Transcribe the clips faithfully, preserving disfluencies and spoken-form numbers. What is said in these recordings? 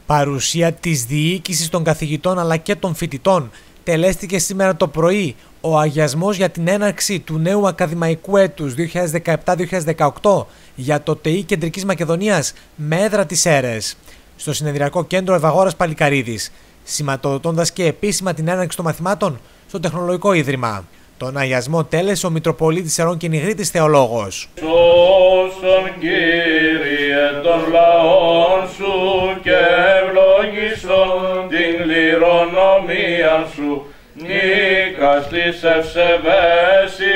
Παρουσία της διοίκησης των καθηγητών αλλά και των φοιτητών τελέστηκε σήμερα το πρωί ο αγιασμός για την έναρξη του νέου ακαδημαϊκού έτους δύο χιλιάδες δεκαεπτά δύο χιλιάδες δεκαοκτώ για το ΤΕΙ Κεντρικής Μακεδονίας με έδρα τις Σέρρες, στο συνεδριακό κέντρο Ευαγόρας Παλικαρίδης, σηματοδοτώντας και επίσημα την έναρξη των μαθημάτων στο Τεχνολογικό Ίδρυμα. Τον αγιασμό τέλεσε ο Μητροπολίτης Σερών και Νιγρίτης Θεολόγος. Σώσον, Κύριε, των λαών σου και ευλογήσον την κληρονομία σου. Νίκας της ευσεβέση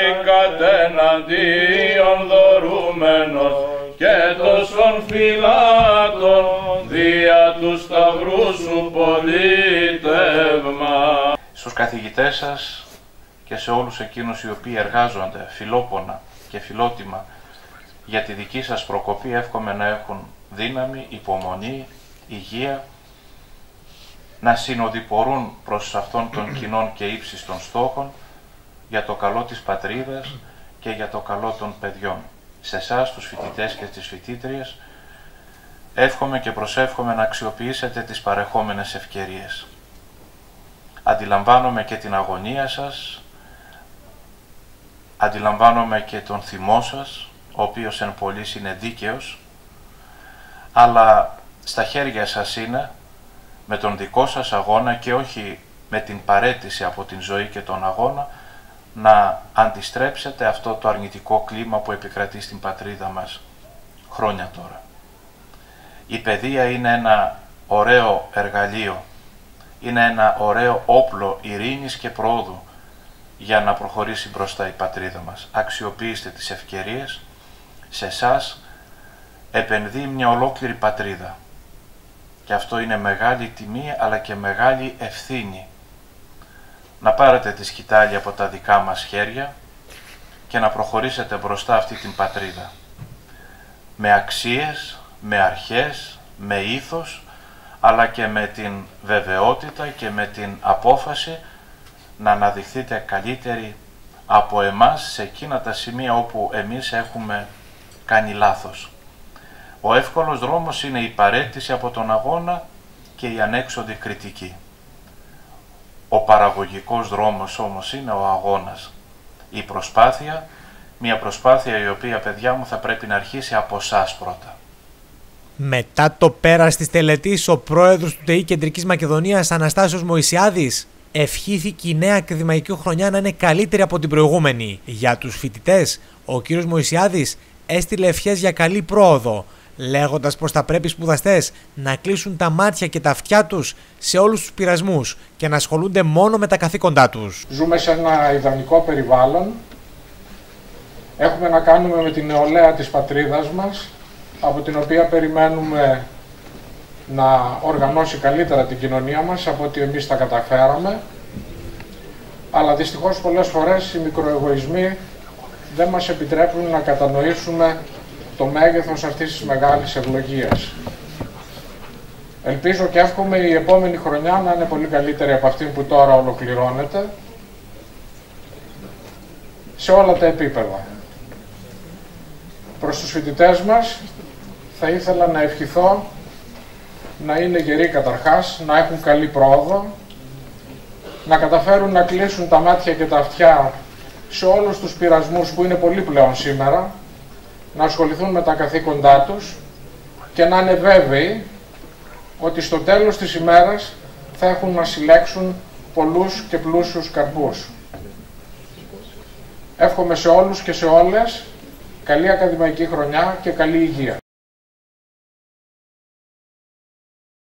κατεναντίον δωρούμενος και τόσων φυλάτων δια του σταυρού σου πολίτευμα. Στους καθηγητές σας και σε όλους εκείνους οι οποίοι εργάζονται φιλόπονα και φιλότιμα για τη δική σας προκοπή εύχομαι να έχουν δύναμη, υπομονή, υγεία, να συνοδοιπορούν προς αυτόν των κοινών και ύψιστων στόχων για το καλό της πατρίδας και για το καλό των παιδιών. Σε εσάς, τους φοιτητές και τις φοιτήτριες, εύχομαι και προσεύχομαι να αξιοποιήσετε τις παρεχόμενες ευκαιρίες. Αντιλαμβάνομαι και την αγωνία σας, αντιλαμβάνομαι και τον θυμό σας, ο οποίος εν πολλοίς είναι δίκαιος, αλλά στα χέρια σας είναι με τον δικό σας αγώνα και όχι με την παραίτηση από την ζωή και τον αγώνα να αντιστρέψετε αυτό το αρνητικό κλίμα που επικρατεί στην πατρίδα μας χρόνια τώρα. Η παιδεία είναι ένα ωραίο εργαλείο, είναι ένα ωραίο όπλο ειρήνης και πρόοδου για να προχωρήσει μπροστά η πατρίδα μας. Αξιοποιήστε τις ευκαιρίες, σε εσάς επενδύει μια ολόκληρη πατρίδα. Και αυτό είναι μεγάλη τιμή αλλά και μεγάλη ευθύνη. Να πάρετε τη σκητάλη από τα δικά μας χέρια και να προχωρήσετε μπροστά αυτή την πατρίδα. Με αξίες, με αρχές, με ήθος, αλλά και με την βεβαιότητα και με την απόφαση να αναδειχθείτε καλύτεροι από εμάς σε εκείνα τα σημεία όπου εμείς έχουμε κάνει λάθος. Ο εύκολος δρόμος είναι η παραίτηση από τον αγώνα και η ανέξοδη κριτική. Ο παραγωγικός δρόμος όμως είναι ο αγώνας. Η προσπάθεια, μια προσπάθεια η οποία, παιδιά μου, θα πρέπει να αρχίσει από εσάς πρώτα. Μετά το πέρας της τελετής, ο πρόεδρος του ΤΕΙ Κεντρικής Μακεδονίας, Αναστάσιος Μωυσιάδης, ευχήθηκε η νέα ακαδημαϊκή χρονιά να είναι καλύτερη από την προηγούμενη. Για τους φοιτητές, ο κ. Μωυσιάδης έστειλε ευχές για καλή πρόοδο, λέγοντας πως θα πρέπει οι σπουδαστές να κλείσουν τα μάτια και τα αυτιά τους σε όλους τους πειρασμούς και να ασχολούνται μόνο με τα καθήκοντά τους. Ζούμε σε ένα ιδανικό περιβάλλον. Έχουμε να κάνουμε με την νεολαία της πατρίδας μας, από την οποία περιμένουμε να οργανώσει καλύτερα την κοινωνία μας από ότι εμείς τα καταφέραμε. Αλλά δυστυχώς πολλές φορές οι μικροεγωισμοί δεν μας επιτρέπουν να κατανοήσουμε το μέγεθος αυτής της μεγάλης ευλογίας. Ελπίζω και εύχομαι η επόμενη χρονιά να είναι πολύ καλύτερη από αυτή που τώρα ολοκληρώνεται σε όλα τα επίπεδα. Προς τους φοιτητές μας θα ήθελα να ευχηθώ να είναι γεροί καταρχάς, να έχουν καλή πρόοδο, να καταφέρουν να κλείσουν τα μάτια και τα αυτιά σε όλους τους πειρασμούς που είναι πολύ πλέον σήμερα, να ασχοληθούν με τα καθήκοντά τους και να είναι βέβαιοι ότι στο τέλος της ημέρας θα έχουν να συλλέξουν πολλούς και πλούσιους καρπούς. Εύχομαι σε όλους και σε όλες καλή ακαδημαϊκή χρονιά και καλή υγεία.